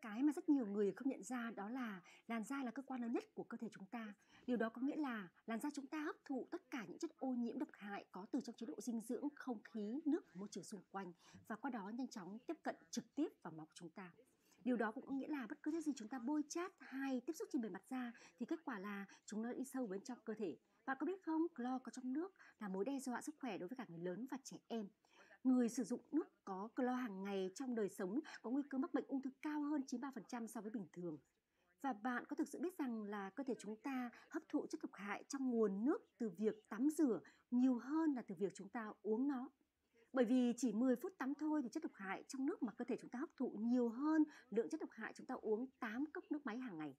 Cái mà rất nhiều người không nhận ra đó là làn da là cơ quan lớn nhất của cơ thể chúng ta. Điều đó có nghĩa là làn da chúng ta hấp thụ tất cả những chất ô nhiễm độc hại có từ trong chế độ dinh dưỡng, không khí, nước và môi trường xung quanh và qua đó nhanh chóng tiếp cận trực tiếp vào máu của chúng ta. Điều đó cũng có nghĩa là bất cứ thứ gì chúng ta bôi chát hay tiếp xúc trên bề mặt da thì kết quả là chúng nó đi sâu bên trong cơ thể. Bạn có biết không, clo có trong nước là mối đe dọa sức khỏe đối với cả người lớn và trẻ em. Người sử dụng nước có clo hàng ngày trong đời sống có nguy cơ mắc bệnh ung thư cao hơn 93% so với bình thường. Và bạn có thực sự biết rằng là cơ thể chúng ta hấp thụ chất độc hại trong nguồn nước từ việc tắm rửa nhiều hơn là từ việc chúng ta uống nó. Bởi vì chỉ 10 phút tắm thôi thì chất độc hại trong nước mà cơ thể chúng ta hấp thụ nhiều hơn lượng chất độc hại chúng ta uống 8 cốc nước máy hàng ngày.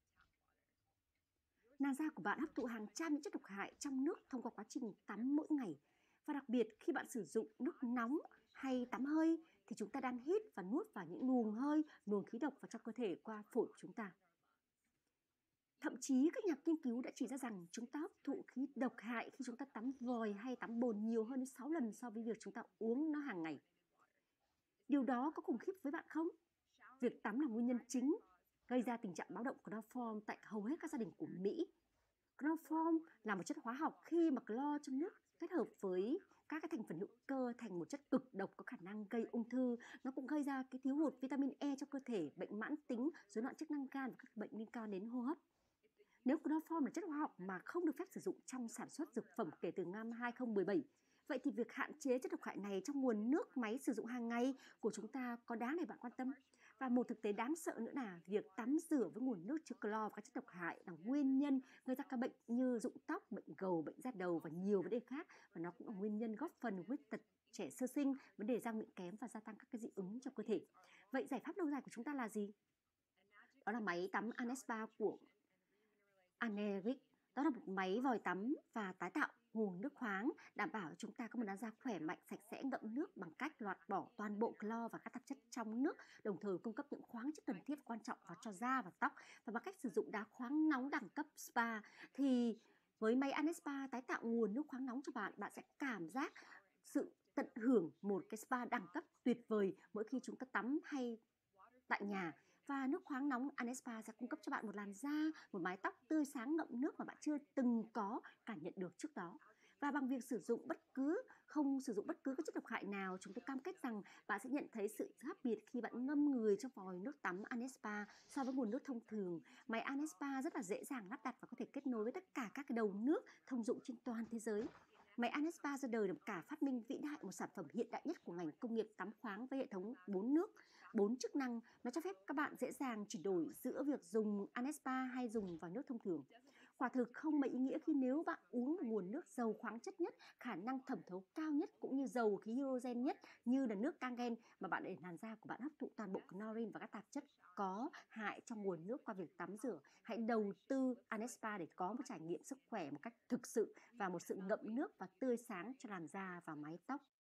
Làn da của bạn hấp thụ hàng trăm những chất độc hại trong nước thông qua quá trình tắm mỗi ngày. Và đặc biệt khi bạn sử dụng nước nóng hay tắm hơi thì chúng ta đang hít và nuốt vào những luồng hơi, luồng khí độc vào trong cơ thể qua phổi của chúng ta. Thậm chí các nhà nghiên cứu đã chỉ ra rằng chúng ta hấp thụ khí độc hại khi chúng ta tắm vòi hay tắm bồn nhiều hơn đến 6 lần so với việc chúng ta uống nó hàng ngày. Điều đó có khủng khiếp với bạn không? Việc tắm là nguyên nhân chính gây ra tình trạng báo động chloroform tại hầu hết các gia đình của Mỹ. Chloroform là một chất hóa học khi mà clo trong nước kết hợp với các cái thành phần hữu cơ thành một chất cực độc có khả năng gây ung thư. Nó cũng gây ra cái thiếu hụt vitamin E trong cơ thể, bệnh mãn tính, rối loạn chức năng gan và các bệnh liên quan đến hô hấp. Nếu chloroform là chất hóa học mà không được phép sử dụng trong sản xuất dược phẩm kể từ năm 2017, vậy thì việc hạn chế chất độc hại này trong nguồn nước máy sử dụng hàng ngày của chúng ta có đáng để bạn quan tâm? Và một thực tế đáng sợ nữa là việc tắm rửa với nguồn nước chứa clo và các chất độc hại là nguyên nhân gây ra các bệnh như rụng tóc, bệnh gầu, bệnh da đầu và nhiều vấn đề khác. Và nó cũng là nguyên nhân góp phần khuyết tật trẻ sơ sinh, vấn đề răng miệng kém và gia tăng các cái dị ứng trong cơ thể. Vậy giải pháp lâu dài của chúng ta là gì? Đó là máy tắm Anespa của Aneric. Đó là một máy vòi tắm và tái tạo nguồn nước khoáng, đảm bảo chúng ta có một làn da khỏe mạnh, sạch sẽ, ngậm nước bằng cách loại bỏ toàn bộ clo và các tạp chất trong nước, đồng thời cung cấp những khoáng chất cần thiết và quan trọng vào cho da và tóc. Và bằng cách sử dụng đá khoáng nóng đẳng cấp spa thì với máy Anespa tái tạo nguồn nước khoáng nóng cho bạn, bạn sẽ cảm giác sự tận hưởng một cái spa đẳng cấp tuyệt vời mỗi khi chúng ta tắm hay tại nhà. Và nước khoáng nóng Anespa sẽ cung cấp cho bạn một làn da, một mái tóc tươi sáng ngậm nước mà bạn chưa từng có cảm nhận được trước đó. Và bằng việc không sử dụng bất cứ các chất độc hại nào, chúng tôi cam kết rằng bạn sẽ nhận thấy sự khác biệt khi bạn ngâm người trong vòi nước tắm Anespa so với nguồn nước thông thường. Máy Anespa rất là dễ dàng lắp đặt và có thể kết nối với tất cả các cái đầu nước thông dụng trên toàn thế giới. Máy Anespa ra đời là một cả phát minh vĩ đại, một sản phẩm hiện đại nhất của ngành công nghiệp tắm khoáng với hệ thống 4 nước, 4 chức năng. Nó cho phép các bạn dễ dàng chuyển đổi giữa việc dùng Anespa hay dùng vào nước thông thường. Quả thực không mấy ý nghĩa khi nếu bạn uống nguồn nước giàu khoáng chất nhất, khả năng thẩm thấu cao nhất cũng như giàu khí hydrogen nhất như là nước Kangen mà bạn để làn da của bạn hấp thụ toàn bộ chlorine và các tạp chất có hại trong nguồn nước qua việc tắm rửa. Hãy đầu tư Anespa để có một trải nghiệm sức khỏe một cách thực sự và một sự ngậm nước và tươi sáng cho làn da và mái tóc.